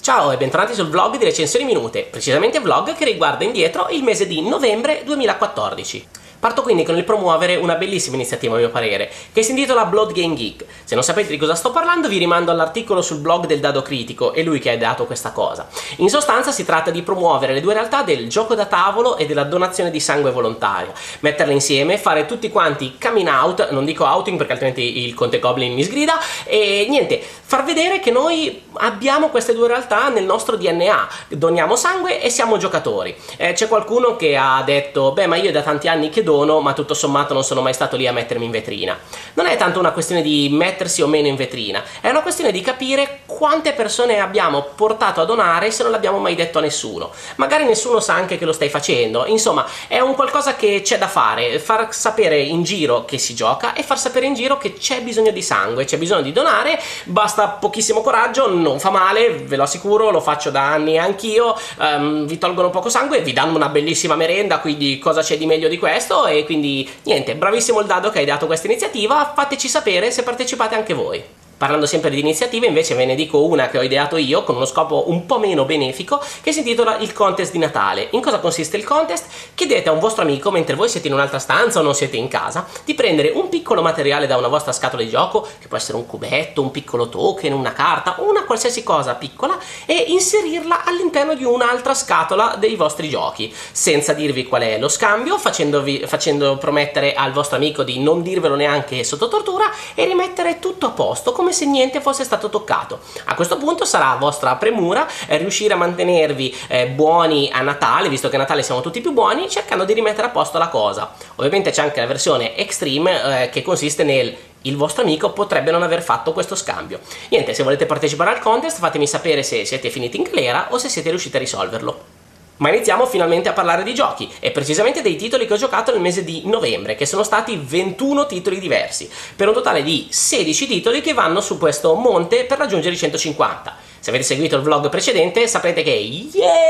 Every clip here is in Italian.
Ciao e bentornati sul vlog di Recensioni Minute, precisamente vlog che riguarda indietro il mese di novembre 2014. Parto quindi con il promuovere una bellissima iniziativa a mio parere, che si intitola Blood Game Geek. Se non sapete di cosa sto parlando vi rimando all'articolo sul blog del Dado Critico, è lui che ha ideato questa cosa. In sostanza si tratta di promuovere le due realtà del gioco da tavolo e della donazione di sangue volontaria, metterle insieme, fare tutti quanti coming out, non dico outing perché altrimenti il Conte Goblin mi sgrida, e niente, far vedere che noi abbiamo queste due realtà nel nostro DNA, doniamo sangue e siamo giocatori. C'è qualcuno che ha detto, beh ma io è da tanti anni che dono, ma tutto sommato non sono mai stato lì a mettermi in vetrina. Non è tanto una questione di mettersi o meno in vetrina, è una questione di capire quante persone abbiamo portato a donare se non l'abbiamo mai detto a nessuno. Magari nessuno sa anche che lo stai facendo, insomma è un qualcosa che c'è da fare, far sapere in giro che si gioca e far sapere in giro che c'è bisogno di sangue, c'è bisogno di donare, basta pochissimo coraggio, non fa male, ve lo assicuro, lo faccio da anni anch'io, vi tolgono poco sangue, vi danno una bellissima merenda, quindi cosa c'è di meglio di questo? E quindi niente, bravissimo il Dado che hai dato questa iniziativa, fateci sapere se partecipate anche voi. Parlando sempre di iniziative, invece ve ne dico una che ho ideato io con uno scopo un po' meno benefico, che si intitola il contest di Natale. In cosa consiste il contest? Chiedete a un vostro amico, mentre voi siete in un'altra stanza o non siete in casa, di prendere un piccolo materiale da una vostra scatola di gioco, che può essere un cubetto, un piccolo token, una carta, una qualsiasi cosa piccola, e inserirla all'interno di un'altra scatola dei vostri giochi, senza dirvi qual è lo scambio, facendo promettere al vostro amico di non dirvelo neanche sotto tortura e rimettere tutto a posto, come se niente fosse stato toccato. A questo punto sarà vostra premura riuscire a mantenervi buoni a Natale, visto che a Natale siamo tutti più buoni, cercando di rimettere a posto la cosa. Ovviamente c'è anche la versione extreme che consiste nel il vostro amico potrebbe non aver fatto questo scambio. Niente, se volete partecipare al contest fatemi sapere se siete finiti in galera o se siete riusciti a risolverlo. Ma iniziamo finalmente a parlare di giochi, e precisamente dei titoli che ho giocato nel mese di novembre, che sono stati 21 titoli diversi, per un totale di 16 titoli che vanno su questo monte per raggiungere i 150. Se avete seguito il vlog precedente saprete che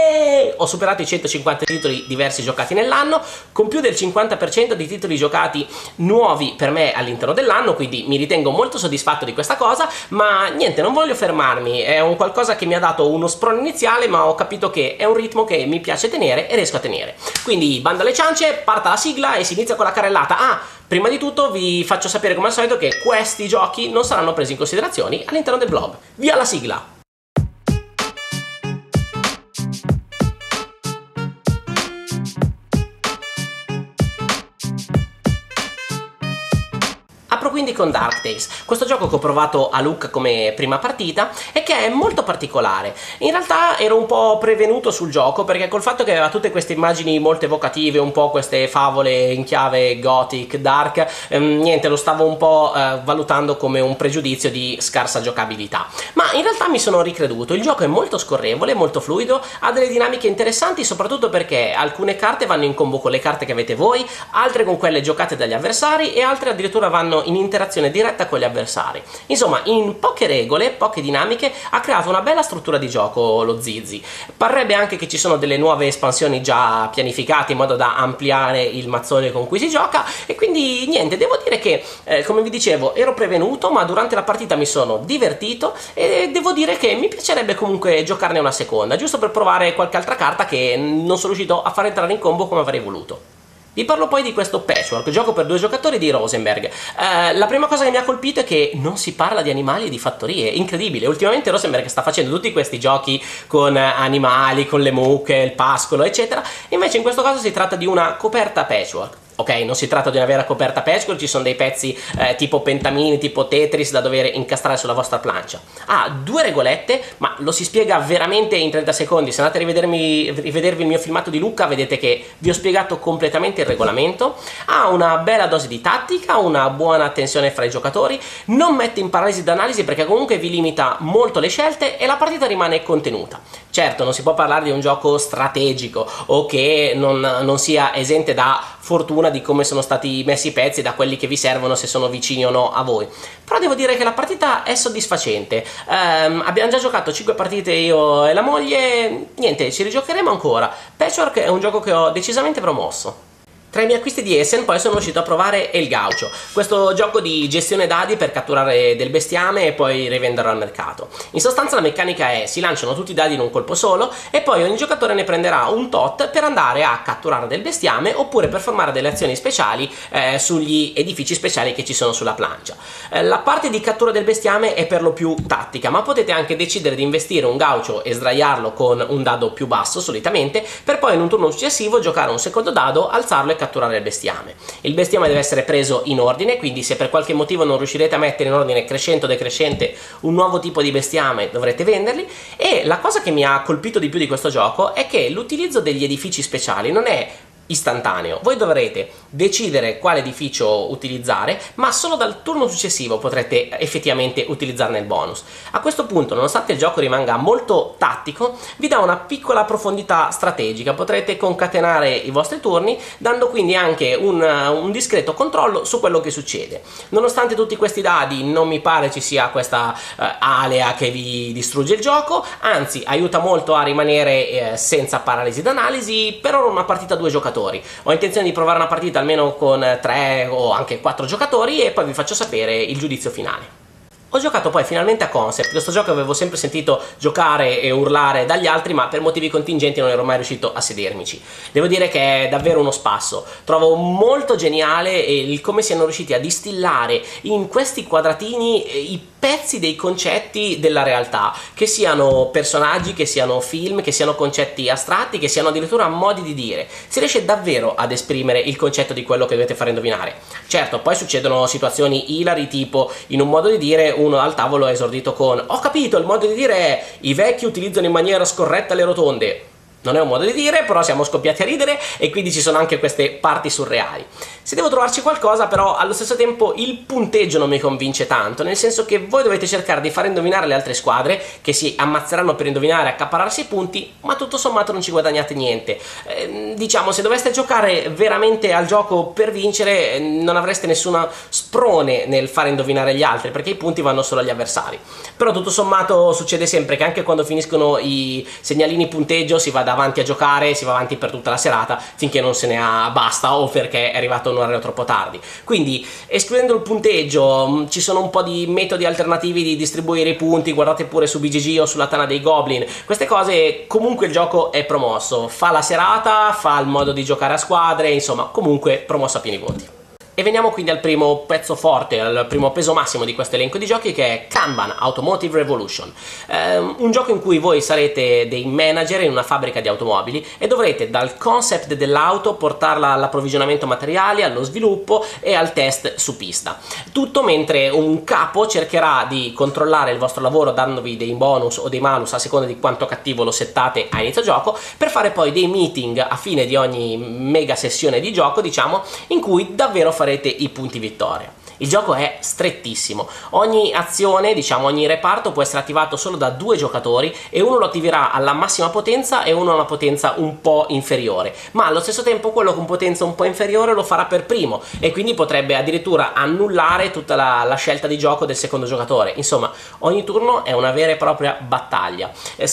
ho superato i 150 titoli diversi giocati nell'anno, con più del 50% di titoli giocati nuovi per me all'interno dell'anno, quindi mi ritengo molto soddisfatto di questa cosa, ma niente, non voglio fermarmi, è un qualcosa che mi ha dato uno sprone iniziale, ma ho capito che è un ritmo che mi piace tenere e riesco a tenere. Quindi bando alle ciance, parta la sigla e si inizia con la carrellata. Prima di tutto vi faccio sapere come al solito che questi giochi non saranno presi in considerazione all'interno del vlog. Via la sigla! Apro quindi con Dark Tales, questo gioco che ho provato a Lucca come prima partita e che è molto particolare. In realtà ero un po' prevenuto sul gioco perché col fatto che aveva tutte queste immagini molto evocative, un po' queste favole in chiave gothic, dark, niente, lo stavo un po' valutando come un pregiudizio di scarsa giocabilità. Ma in realtà mi sono ricreduto, il gioco è molto scorrevole, molto fluido, ha delle dinamiche interessanti soprattutto perché alcune carte vanno in combo con le carte che avete voi, altre con quelle giocate dagli avversari e altre addirittura vanno in interazione diretta con gli avversari. Insomma, in poche regole, poche dinamiche, ha creato una bella struttura di gioco lo Zizi. Parrebbe anche che ci sono delle nuove espansioni già pianificate in modo da ampliare il mazzone con cui si gioca, e quindi niente, devo dire che come vi dicevo ero prevenuto, ma durante la partita mi sono divertito e devo dire che mi piacerebbe comunque giocarne una seconda, giusto per provare qualche altra carta che non sono riuscito a far entrare in combo come avrei voluto. Vi parlo poi di questo Patchwork, gioco per 2 giocatori di Rosenberg. La prima cosa che mi ha colpito è che non si parla di animali e di fattorie, incredibile. Ultimamente Rosenberg sta facendo tutti questi giochi con animali, con le mucche, il pascolo, eccetera. Invece in questo caso si tratta di una coperta patchwork. Ok, non si tratta di una vera coperta patchwork, ci sono dei pezzi tipo pentamini, tipo Tetris da dover incastrare sulla vostra plancia. Ha 2 regolette, ma lo si spiega veramente in 30 secondi. Se andate a rivedervi il mio filmato di Lucca vedete che vi ho spiegato completamente il regolamento. Ha una bella dose di tattica, una buona tensione fra i giocatori, non mette in paralisi d'analisi perché comunque vi limita molto le scelte e la partita rimane contenuta. Certo, non si può parlare di un gioco strategico o che non sia esente da fortuna di come sono stati messi i pezzi, da quelli che vi servono se sono vicini o no a voi, però devo dire che la partita è soddisfacente. Abbiamo già giocato 5 partite io e la moglie, niente, ci rigiocheremo ancora. Patchwork è un gioco che ho decisamente promosso. Tra i miei acquisti di Essen poi sono riuscito a provare El Gaucho, questo gioco di gestione dadi per catturare del bestiame e poi rivenderlo al mercato. In sostanza la meccanica è: si lanciano tutti i dadi in un colpo solo e poi ogni giocatore ne prenderà un tot per andare a catturare del bestiame oppure per formare delle azioni speciali sugli edifici speciali che ci sono sulla plancia. La parte di cattura del bestiame è per lo più tattica, ma potete anche decidere di investire un gaucho e sdraiarlo con un dado più basso solitamente, per poi in un turno successivo giocare un secondo dado, alzarlo e catturare il bestiame. Il bestiame deve essere preso in ordine, quindi se per qualche motivo non riuscirete a mettere in ordine crescente o decrescente un nuovo tipo di bestiame dovrete venderli. E la cosa che mi ha colpito di più di questo gioco è che l'utilizzo degli edifici speciali non è istantaneo. Voi dovrete decidere quale edificio utilizzare, ma solo dal turno successivo potrete effettivamente utilizzarne il bonus. A questo punto, nonostante il gioco rimanga molto tattico, vi dà una piccola profondità strategica. Potrete concatenare i vostri turni, dando quindi anche un discreto controllo su quello che succede. Nonostante tutti questi dadi, non mi pare ci sia questa alea che vi distrugge il gioco, anzi aiuta molto a rimanere senza paralisi d'analisi. Per ora una partita a 2 giocatori. Ho intenzione di provare una partita almeno con 3 o anche 4 giocatori e poi vi faccio sapere il giudizio finale. Ho giocato poi finalmente a Concept, questo gioco avevo sempre sentito giocare e urlare dagli altri, ma per motivi contingenti non ero mai riuscito a sedermici. Devo dire che è davvero uno spasso, trovo molto geniale il come siano riusciti a distillare in questi quadratini i pezzi dei concetti della realtà, che siano personaggi, che siano film, che siano concetti astratti, che siano addirittura modi di dire. Si riesce davvero ad esprimere il concetto di quello che dovete fare indovinare. Certo, poi succedono situazioni ilari, tipo in un modo di dire uno al tavolo è esordito con: ho capito, il modo di dire è i vecchi utilizzano in maniera scorretta le rotonde. Non è un modo di dire, però siamo scoppiati a ridere e quindi ci sono anche queste parti surreali. Se devo trovarci qualcosa, però allo stesso tempo il punteggio non mi convince tanto, nel senso che voi dovete cercare di fare indovinare le altre squadre, che si ammazzeranno per indovinare e accaparrarsi i punti, ma tutto sommato non ci guadagnate niente. Diciamo, se doveste giocare veramente al gioco per vincere, non avreste nessuna sprone nel fare indovinare gli altri, perché i punti vanno solo agli avversari. Però tutto sommato succede sempre che anche quando finiscono i segnalini punteggio si va avanti a giocare, si va avanti per tutta la serata finché non se ne ha basta o perché è arrivato un orario troppo tardi. Quindi, escludendo il punteggio, ci sono un po' di metodi alternativi di distribuire i punti. Guardate pure su BGG o sulla Tana dei Goblin, queste cose. Comunque il gioco è promosso, fa la serata, fa il modo di giocare a squadre, insomma comunque promosso a pieni voti. E veniamo quindi al primo pezzo forte, al primo peso massimo di questo elenco di giochi, che è Kanban Automotive Revolution. Un gioco in cui voi sarete dei manager in una fabbrica di automobili e dovrete dal concept dell'auto portarla all'approvvigionamento materiali, allo sviluppo e al test su pista. Tutto mentre un capo cercherà di controllare il vostro lavoro dandovi dei bonus o dei malus a seconda di quanto cattivo lo settate a inizio gioco, per fare poi dei meeting a fine di ogni mega sessione di gioco, diciamo, in cui davvero farete i punti vittoria. Il gioco è strettissimo, ogni azione, diciamo ogni reparto può essere attivato solo da 2 giocatori e uno lo attiverà alla massima potenza e uno a una potenza un po' inferiore, ma allo stesso tempo quello con potenza un po' inferiore lo farà per primo e quindi potrebbe addirittura annullare tutta la scelta di gioco del secondo giocatore. Insomma, ogni turno è una vera e propria battaglia,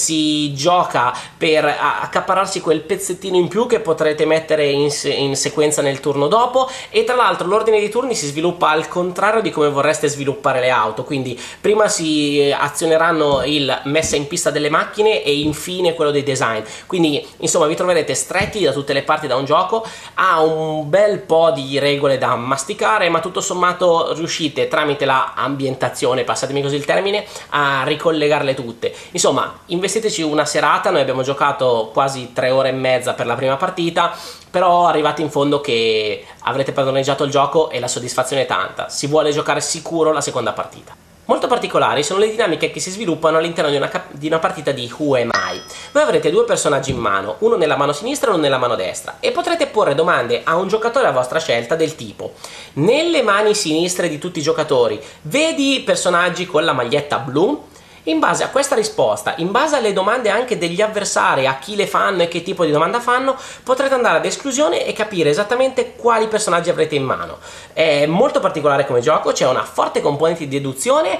si gioca per accaparrarsi quel pezzettino in più che potrete mettere in sequenza nel turno dopo, e tra l'altro l'ordine dei turni si sviluppa al contrario di come vorreste sviluppare le auto, quindi prima si azioneranno il messa in pista delle macchine e infine quello dei design. Quindi insomma vi troverete stretti da tutte le parti da un gioco, ha un bel po' di regole da masticare, ma tutto sommato riuscite tramite la ambientazione, passatemi così il termine, a ricollegarle tutte. Insomma, investiteci una serata, noi abbiamo giocato quasi 3 ore e mezza per la prima partita, però arrivate in fondo che avrete padroneggiato il gioco e la soddisfazione è tanta. Si vuole giocare sicuro la seconda partita. Molto particolari sono le dinamiche che si sviluppano all'interno di una partita di Who Am I. Voi avrete 2 personaggi in mano, uno nella mano sinistra e uno nella mano destra, e potrete porre domande a un giocatore a vostra scelta del tipo: nelle mani sinistre di tutti i giocatori vedi personaggi con la maglietta blu? In base a questa risposta, in base alle domande anche degli avversari, a chi le fanno e che tipo di domanda fanno, potrete andare ad esclusione e capire esattamente quali personaggi avrete in mano. È molto particolare come gioco, c'è una forte componente di deduzione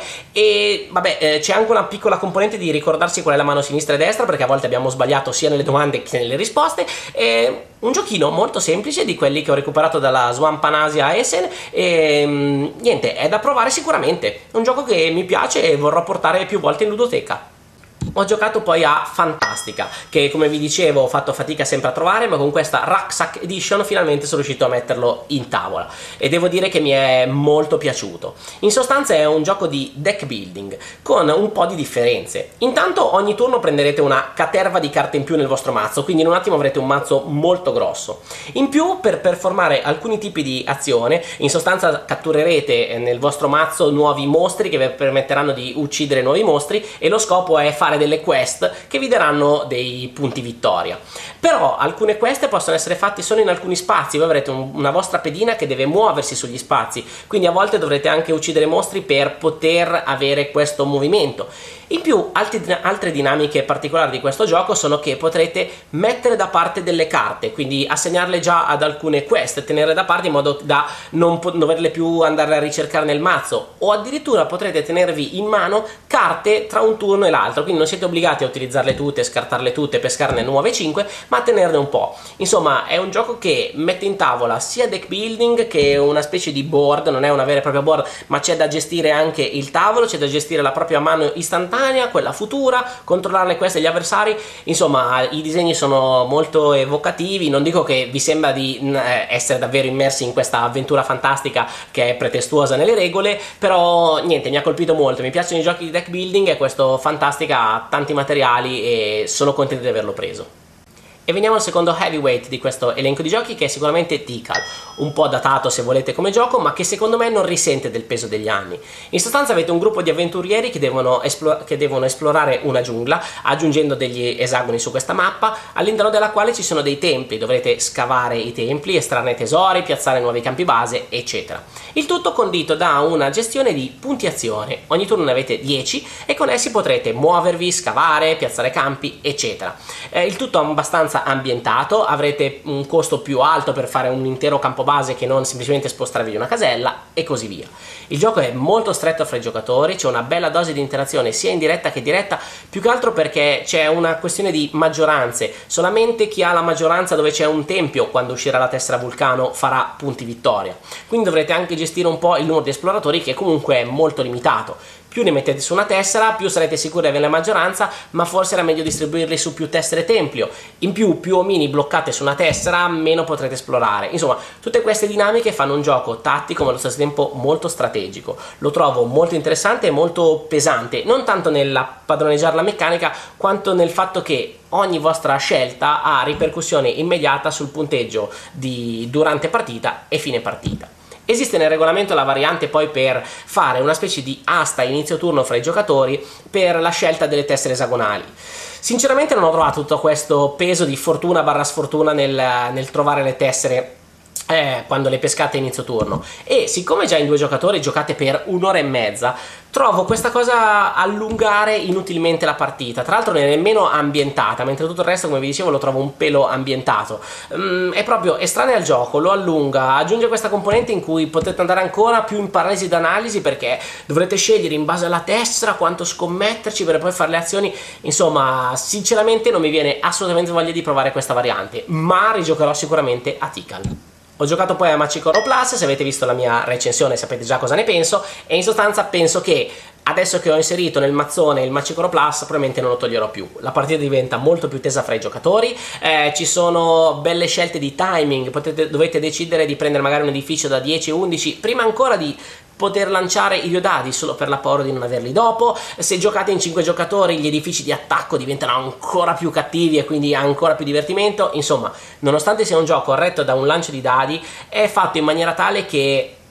e vabbè, c'è anche una piccola componente di ricordarsi qual è la mano sinistra e destra, perché a volte abbiamo sbagliato sia nelle domande che nelle risposte. È un giochino molto semplice, di quelli che ho recuperato dalla Swamp Anasia Essen, e niente, è da provare sicuramente. È un gioco che mi piace e vorrò portare più volte in ludoteca. Ho giocato poi a Fantastica, che come vi dicevo ho fatto fatica sempre a trovare, ma con questa Rucksack Edition finalmente sono riuscito a metterlo in tavola e devo dire che mi è molto piaciuto. In sostanza è un gioco di deck building con un po' di differenze. Intanto ogni turno prenderete una caterva di carte in più nel vostro mazzo, quindi in un attimo avrete un mazzo molto grosso. In più, per performare alcuni tipi di azione, in sostanza catturerete nel vostro mazzo nuovi mostri che vi permetteranno di uccidere nuovi mostri, e lo scopo è fare delle quest che vi daranno dei punti vittoria. Però alcune quest possono essere fatte solo in alcuni spazi, voi avrete una vostra pedina che deve muoversi sugli spazi, quindi a volte dovrete anche uccidere mostri per poter avere questo movimento. In più, altre dinamiche particolari di questo gioco sono che potrete mettere da parte delle carte, quindi assegnarle già ad alcune quest, tenere da parte in modo da non doverle più andare a ricercare nel mazzo, o addirittura potrete tenervi in mano carte tra un turno e l'altro, quindi non siete obbligati a utilizzarle tutte, scartarle tutte, pescarne nuove 5, ma a tenerne un po'. Insomma, è un gioco che mette in tavola sia deck building che una specie di board, non è una vera e propria board, ma c'è da gestire anche il tavolo, c'è da gestire la propria mano istantanea, quella futura, controllare le quest degli avversari. Insomma, i disegni sono molto evocativi, non dico che vi sembra di essere davvero immersi in questa avventura fantastica che è pretestuosa nelle regole, però niente, mi ha colpito molto, mi piacciono i giochi di deck building e questo Fantastica ha tanti materiali e sono contento di averlo preso. E veniamo al secondo heavyweight di questo elenco di giochi, che è sicuramente Tikal, un po' datato se volete come gioco, ma che secondo me non risente del peso degli anni. In sostanza avete un gruppo di avventurieri che devono esplorare una giungla, aggiungendo degli esagoni su questa mappa, all'interno della quale ci sono dei templi. Dovrete scavare i templi, estrarne tesori, piazzare nuovi campi base, eccetera. Il tutto condito da una gestione di punti azione. Ogni turno ne avete 10 e con essi potrete muovervi, scavare, piazzare campi, eccetera. Il tutto è abbastanza ambientato, avrete un costo più alto per fare un intero campo base che non semplicemente spostarvi una casella, e così via. Il gioco è molto stretto fra i giocatori, c'è una bella dose di interazione sia indiretta che diretta, più che altro perché c'è una questione di maggioranze. Solamente chi ha la maggioranza dove c'è un tempio, quando uscirà la tessera vulcano, farà punti vittoria. Quindi dovrete anche gestire un po' il numero di esploratori, che comunque è molto limitato. Più ne mettete su una tessera, più sarete sicuri di avere la maggioranza, ma forse era meglio distribuirli su più tessere tempio. In più omini bloccate su una tessera, meno potrete esplorare. Insomma, tutte queste dinamiche fanno un gioco tattico ma allo stesso tempo molto strategico. Lo trovo molto interessante e molto pesante, non tanto nel padroneggiare la meccanica, quanto nel fatto che ogni vostra scelta ha ripercussione immediata sul punteggio durante partita e fine partita. Esiste nel regolamento la variante poi per fare una specie di asta inizio turno fra i giocatori per la scelta delle tessere esagonali. Sinceramente non ho trovato tutto questo peso di fortuna barra sfortuna nel trovare le tessere quando le pescate inizio turno, e siccome già in 2 giocatori giocate per un'ora e mezza, trovo questa cosa allungare inutilmente la partita. Tra l'altro non è nemmeno ambientata, mentre tutto il resto, come vi dicevo, lo trovo un pelo ambientato. È proprio estraneo al gioco, lo allunga, aggiunge questa componente in cui potete andare ancora più in paralisi d'analisi, perché dovrete scegliere in base alla tessera quanto scommetterci per poi fare le azioni. Insomma, sinceramente non mi viene assolutamente voglia di provare questa variante, ma rigiocherò sicuramente a Tikal. Ho giocato poi a Machikoro Plus, se avete visto la mia recensione sapete già cosa ne penso, e in sostanza penso che adesso che ho inserito nel mazzone il Machikoro Plus probabilmente non lo toglierò più. La partita diventa molto più tesa fra i giocatori, ci sono belle scelte di timing, dovete decidere di prendere magari un edificio da 10-11 prima ancora di poter lanciare i diodati, solo per la paura di non averli dopo. Se giocate in 5 giocatori gli edifici di attacco diventano ancora più cattivi e quindi ancora più divertimento. Insomma, nonostante sia un gioco retto da un lancio di dadi, è fatto in maniera tale che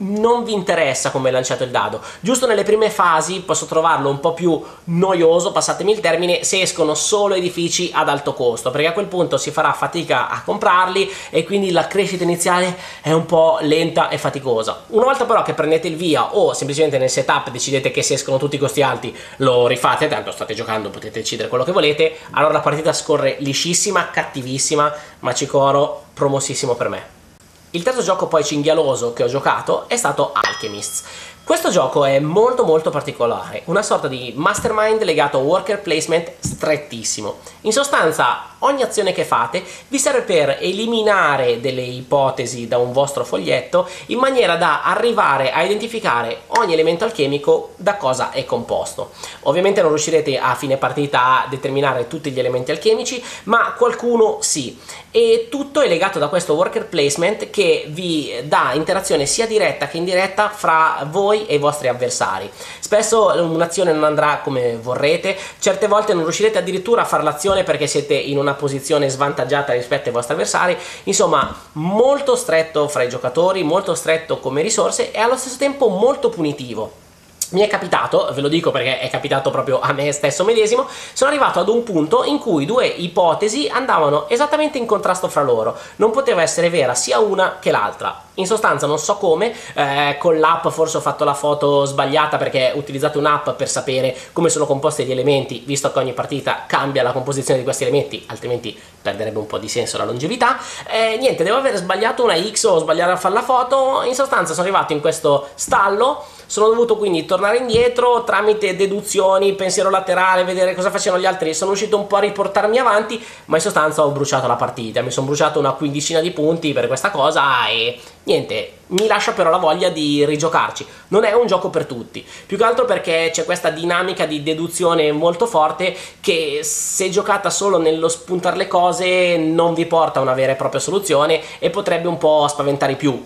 non vi interessa come è lanciato il dado. Giusto nelle prime fasi posso trovarlo un po' più noioso, passatemi il termine, se escono solo edifici ad alto costo, perché a quel punto si farà fatica a comprarli e quindi la crescita iniziale è un po' lenta e faticosa. Una volta però che prendete il via o semplicemente nel setup decidete che se escono tutti i costi alti lo rifate, tanto state giocando, potete decidere quello che volete, allora la partita scorre liscissima, cattivissima, Machikoro promossissimo per me. Il terzo gioco poi cinghialoso che ho giocato è stato Alchemists. Questo gioco è molto particolare, una sorta di mastermind legato a worker placement strettissimo. In sostanza ogni azione che fate vi serve per eliminare delle ipotesi da un vostro foglietto in maniera da arrivare a identificare ogni elemento alchemico da cosa è composto. Ovviamente non riuscirete a fine partita a determinare tutti gli elementi alchemici, ma qualcuno sì. E tutto è legato da questo worker placement che vi dà interazione sia diretta che indiretta fra voi e i vostri avversari. Spesso un'azione non andrà come vorrete, certe volte non riuscirete addirittura a fare l'azione perché siete in una posizione svantaggiata rispetto ai vostri avversari. Insomma, molto stretto fra i giocatori, molto stretto come risorse e allo stesso tempo molto punitivo. Mi è capitato, ve lo dico perché è capitato proprio a me stesso medesimo, sono arrivato ad un punto in cui due ipotesi andavano esattamente in contrasto fra loro, non poteva essere vera sia una che l'altra. In sostanza non so come, con l'app forse ho fatto la foto sbagliata perché utilizzate un'app per sapere come sono composti gli elementi, visto che ogni partita cambia la composizione di questi elementi, altrimenti perderebbe un po' di senso la longevità. Niente, devo aver sbagliato una X o sbagliare a fare la foto, in sostanza sono arrivato in questo stallo, sono dovuto quindi tornare indietro tramite deduzioni, pensiero laterale, vedere cosa facevano gli altri, sono riuscito un po' a riportarmi avanti, ma in sostanza ho bruciato la partita, mi sono bruciato una quindicina di punti per questa cosa e niente, mi lascia però la voglia di rigiocarci. Non è un gioco per tutti, più che altro perché c'è questa dinamica di deduzione molto forte che se giocata solo nello spuntare le cose non vi porta a una vera e propria soluzione e potrebbe un po' spaventare più.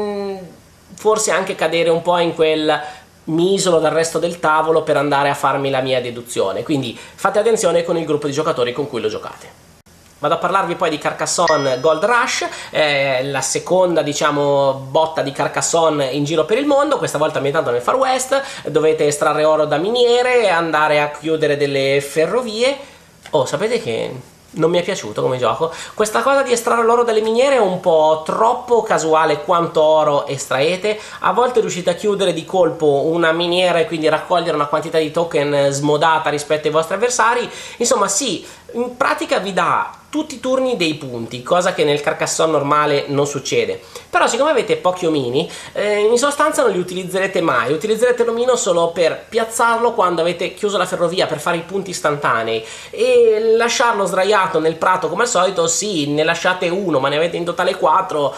Forse anche cadere un po' in quel mi isolo dal resto del tavolo per andare a farmi la mia deduzione, quindi fate attenzione con il gruppo di giocatori con cui lo giocate. Vado a parlarvi poi di Carcassonne Gold Rush, la seconda diciamo botta di Carcassonne in giro per il mondo, questa volta ambientato nel Far West, dovete estrarre oro da miniere e andare a chiudere delle ferrovie. Oh, sapete che non mi è piaciuto come gioco? Questa cosa di estrarre l'oro dalle miniere è un po' troppo casuale quanto oro estraete, a volte riuscite a chiudere di colpo una miniera e quindi raccogliere una quantità di token smodata rispetto ai vostri avversari, insomma sì, in pratica vi dà tutti i turni dei punti, cosa che nel Carcassonne normale non succede. Però siccome avete pochi omini, in sostanza non li utilizzerete mai, utilizzerete l'omino solo per piazzarlo quando avete chiuso la ferrovia per fare i punti istantanei e lasciarlo sdraiato nel prato come al solito, sì, ne lasciate uno ma ne avete in totale 4.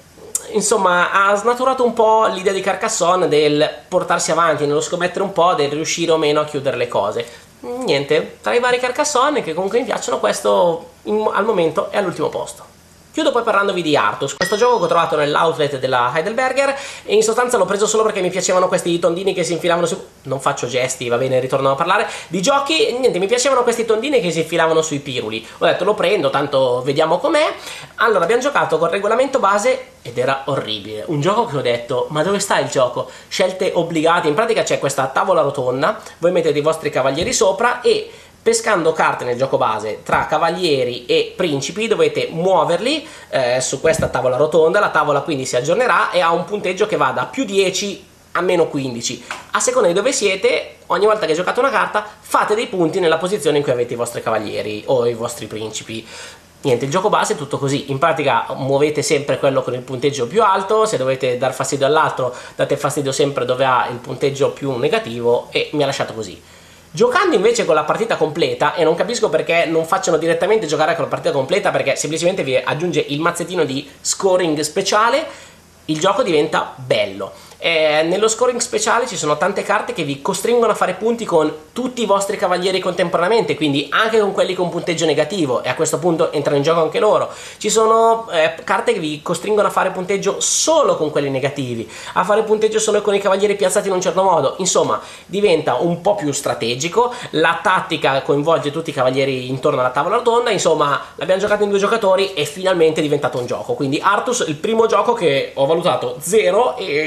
Insomma, ha snaturato un po' l'idea di Carcassonne del portarsi avanti, nello scommettere un po', del riuscire o meno a chiudere le cose. Niente, tra i vari Carcassonne che comunque mi piacciono, questo al momento è all'ultimo posto. Chiudo poi parlandovi di Artus, questo gioco che ho trovato nell'outlet della Heidelberger e in sostanza l'ho preso solo perché mi piacevano questi tondini che si infilavano su... Non faccio gesti, va bene, ritorno a parlare di giochi, niente, mi piacevano questi tondini che si infilavano sui piruli. Ho detto lo prendo, tanto vediamo com'è. Allora abbiamo giocato col regolamento base ed era orribile, un gioco che ho detto ma dove sta il gioco? Scelte obbligate, in pratica c'è questa tavola rotonda, voi mettete i vostri cavalieri sopra e pescando carte nel gioco base tra cavalieri e principi dovete muoverli su questa tavola rotonda, la tavola quindi si aggiornerà e ha un punteggio che va da più 10 a meno 15. A seconda di dove siete, ogni volta che giocate una carta fate dei punti nella posizione in cui avete i vostri cavalieri o i vostri principi. Niente, il gioco base è tutto così, in pratica muovete sempre quello con il punteggio più alto, se dovete dar fastidio all'altro date fastidio sempre dove ha il punteggio più negativo e mi ha lasciato così. Giocando invece con la partita completa, e non capisco perché non facciano direttamente giocare con la partita completa, perché semplicemente vi aggiunge il mazzettino di scoring speciale, il gioco diventa bello. Nello scoring speciale ci sono tante carte che vi costringono a fare punti con tutti i vostri cavalieri contemporaneamente, quindi anche con quelli con punteggio negativo, e a questo punto entrano in gioco anche loro. Ci sono carte che vi costringono a fare punteggio solo con quelli negativi, a fare punteggio solo con i cavalieri piazzati in un certo modo. Insomma, diventa un po' più strategico, la tattica coinvolge tutti i cavalieri intorno alla tavola rotonda. Insomma, l'abbiamo giocato in 2 giocatori e finalmente è diventato un gioco. Quindi Artus, il primo gioco che ho valutato 0 e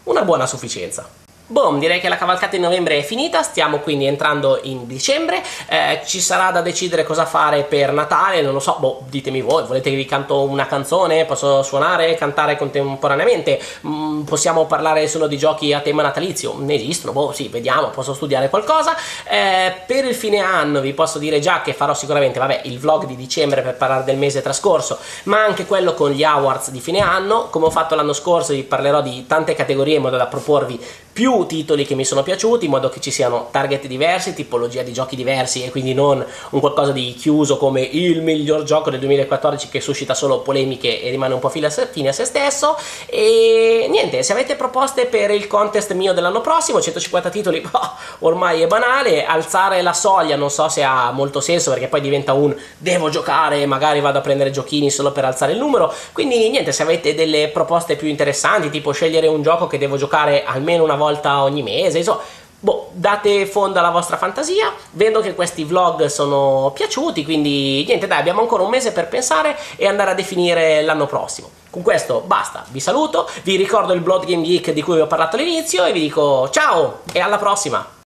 una buona sufficienza. Boom, direi che la cavalcata di novembre è finita, stiamo quindi entrando in dicembre, ci sarà da decidere cosa fare per Natale, non lo so, boh, ditemi voi, volete che vi canto una canzone, posso suonare, cantare contemporaneamente, possiamo parlare solo di giochi a tema natalizio, ne esistono, boh, sì, vediamo, posso studiare qualcosa. Per il fine anno vi posso dire già che farò sicuramente, vabbè, il vlog di dicembre per parlare del mese trascorso, ma anche quello con gli awards di fine anno. Come ho fatto l'anno scorso, vi parlerò di tante categorie in modo da proporvi più titoli che mi sono piaciuti, in modo che ci siano target diversi, tipologia di giochi diversi, e quindi non un qualcosa di chiuso come il miglior gioco del 2014 che suscita solo polemiche e rimane un po' fine a se stesso. E niente, se avete proposte per il contest mio dell'anno prossimo, 150 titoli, ormai è banale, alzare la soglia non so se ha molto senso, perché poi diventa un devo giocare, magari vado a prendere giochini solo per alzare il numero. Quindi niente, se avete delle proposte più interessanti, tipo scegliere un gioco che devo giocare almeno una volta ogni mese, insomma, boh, date fondo alla vostra fantasia. Vedo che questi vlog sono piaciuti, quindi niente, dai, abbiamo ancora un mese per pensare e andare a definire l'anno prossimo. Con questo basta, vi saluto, vi ricordo il Blood Game Geek di cui vi ho parlato all'inizio e vi dico ciao e alla prossima!